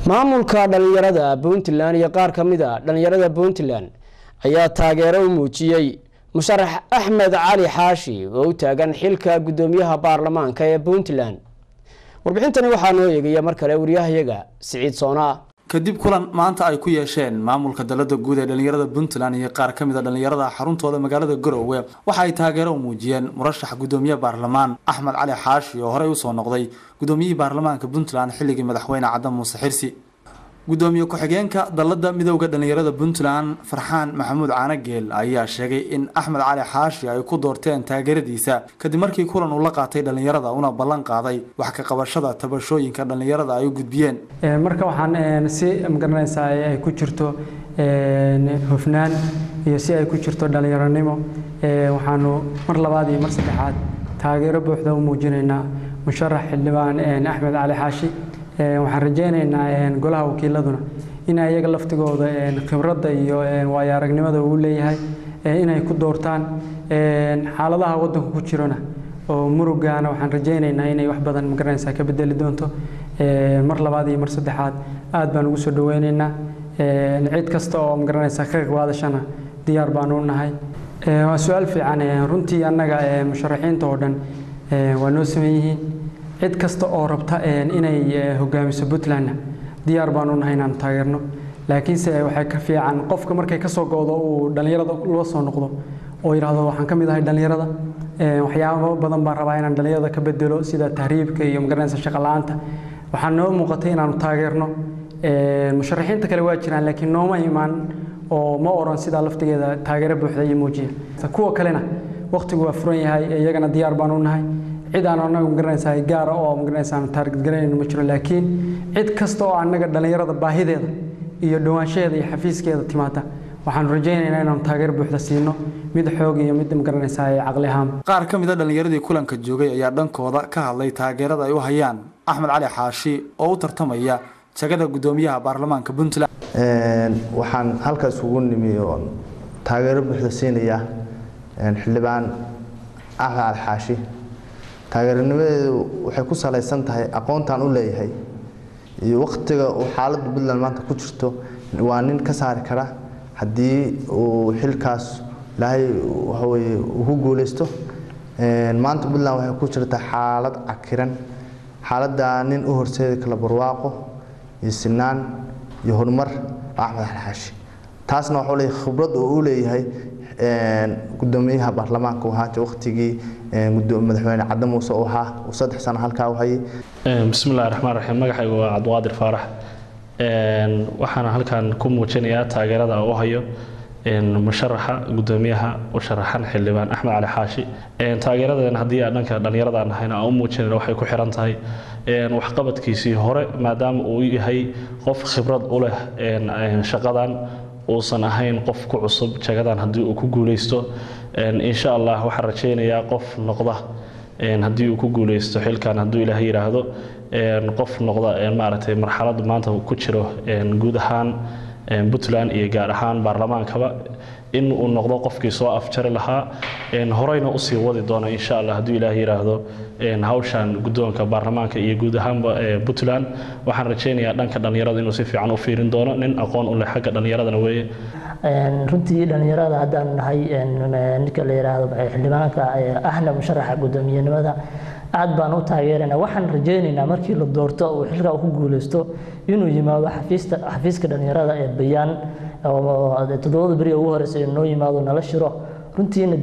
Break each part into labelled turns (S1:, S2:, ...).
S1: Maamulka Dhalinyarada Puntland iyo qaar ka mid ah dhalinyarada Puntland ayaa taageero u muujiyay Musharax Axmed Cali Xaashi oo u taagan xilka gudoomiyaha baarlamaanka ee Puntland. Warbixintani waxaa noo eegaya mar kale wariyahayaga Siciid Soona.
S2: kadib kulan maanta ay ku yeesheen maamulka dalada guud ee dhalinyarada Puntland iyo qaar ka mid ah dhalinyarada xaruntooda magaalada Garowe waxa ay taageero u muujiyeen murashax gudoomiyaha baarlamaan Axmed Cali Xaashi oo hore u soo noqday gudoomiyaha baarlamaanka Puntland xilligii madaxweyne Musharax gudoomiye ku-xigeenka dalada midowga dhalinyarada Puntland Farxaan Maxamuud Caanageel ayaa sheegay in Axmed Cali Xaashi ay ku doorteen taageeradiisa kadib markii kulan uu la qaatay dhalinyarada una ballan qaaday wax ka qabashada tabashooyinka dhalinyarada ay u gudbiyeen
S3: marka waxaan si magaranaysaa ay ku jirto hufnaan iyo si ay ku jirto dhalinyaranimo waxaanu mar labaad iyo mar saddexaad taageero buuxda u muujinaynaa musharax xildhibaan Axmed Cali Xaashi waxaan rajaynaynaa golaha wakiiladuna in ayaga laftigooda khibradda iyo waayo aragnimada uu leeyahay inay ku doortaan xaaladaha wadanka ku jirana oo murugaana waxaan rajaynaynaa inay wax badan magaranaysaa ka bedeli doonto mar labaad iyo mar saddexaad aad baan ugu soo dhaweynaynaa cid kasta oo magaranaysaa ka qaadashana diyaar baan u nahay waa su'aal fiican runtii annaga musharaxiinta oo dhan waa noo sameeyeen cid kasta oo rabta inay hogaamiso Puntland diyaar baan u nahay inaan taageerno laakiin se waxay ka fiican qofka markay ka soo goodo uu dhalinyarada loo soo noqdo oo yiraahdo waxaan ka mid ahay dhalinyarada waxyaabo badan baan rabaa inaan dhalinyarada ka bedelo sida tahriibka iyo magaranaysa shaqo la'aanta waxaan noo muuqatay inaan taageerno musharaxiinta kale waa jiraan laakiin nooma imaan oo ma oran sida laftigeeda taageero buuxda iyo muujiya kuwa kalena waqtigu waa furan yahay iyagana diyaar baan u nahay cid aan anagu magaranaysaa gaar oo magaranaysaa target gareeyno ma jiro laakiin cid kasta oo anaga dhalinyarada baahideeda iyo dhawaanshadeeda iyo xafiiskeeda timaata waxaan rajaynaynaa inaan taageero buuxda siino mid xoog iyo mid magaranaysaa aqli ahaan
S2: qaar ka mid ah dhalinyaradii kulanka joogay ayaa dhankooda ka hadlay taageerada ay u hayaan Axmed Cali Xaashi oo u tartamaya jagada gudoomiyaha baarlamaanka Puntland
S4: waxaan halkaas ugu nimiyo taageero buuxda siinaya xildhibaan Axmed Cali Xaashi taageernimadeedu waxay ku salaysan tahay aqoontan u leeyahay iyo waqtiga uu xaaladda Puntland maanta ku jirto waa nin ka saari kara hadii uu xilkaas ilaahay waxa weeye uu guuleysto maanta Puntland waxay ku jirtaa xaalad cakiran xaaladda nin u horseedi kala barwaaqo iyo sinaan iyo horumar Axmed Cali Xaashi taasna waxa uu khibrad u leeyahay gudoomiyaha baarlamaanka waxa waqtigii madaxweyne Muuse oo ahaa 3 sano halka u hayay
S5: bismillaahir rahmaanir rahiim magacaygu waa Cabdiqaadir Faarax waxaan halkan ku muujinayaa taageerada uu hayo musharaxa gudoomiyaha u sharaxan xildhibaan Axmed Cali Xaashi taageeradan hadii dhanka dhalinyarada ahayna u muujinayna waxay ku xiran tahay wax qabadkiisii hore maadaama uu yahay qof khibrad u leh shaqadan uusan ahayn qof ku cusub jagadan hadii uu ku guuleysto insha Allah waxaan rajaynayaa qof noqda hadii uu ku guuleysto xilkan hadii Ilaahay yiraahdo qof noqda maaragtay marxalad maanta ku jiro guud ahaan Puntland iyo gaar ahaan baarlamaankaba in uu noqdo qofkii soo afjari lahaa horeyna u sii wadi doona insha Allah hadii Ilaahay yiraahdo hawshan gudoonka baarlamaanka iyo guud ahaan Puntland waxaan rajaynayaa dhanka dhalinyarada inuu si fiican u fiirin doono nin aqoon u leh xagga dhalinyaradana weeye
S6: runtii dhalinyarada hadaan nahay ninka la yiraahdo xildhibaanka ahna musharaxa gudoomiyenimada aad baan u taageerana waxaan rajaynaynaa markii la doorto oo xilka uu ku guuleysto inuu yimaado xafiiska dhalinyarada ee bayaan oo todobada bari ugu horeysay inuu yimaado nala shiro runtiina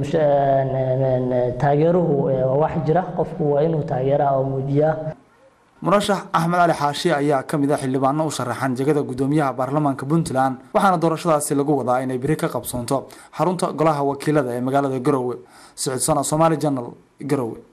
S6: taageeruhu wax jira qofku waa inuu taageeraa oo muujiyaa
S2: murashax Axmed Cali Xaashi ayaa ka mid ah xildhibaano u sharaxan jagada gudoomiyaha baarlamaanka Puntland waxaana doorashadaasi lagu wadaa inay biri ka qabsoonto xarunta golaha wakiilada ee magaalada Garowe Siciid Soona Somali Channel Garowe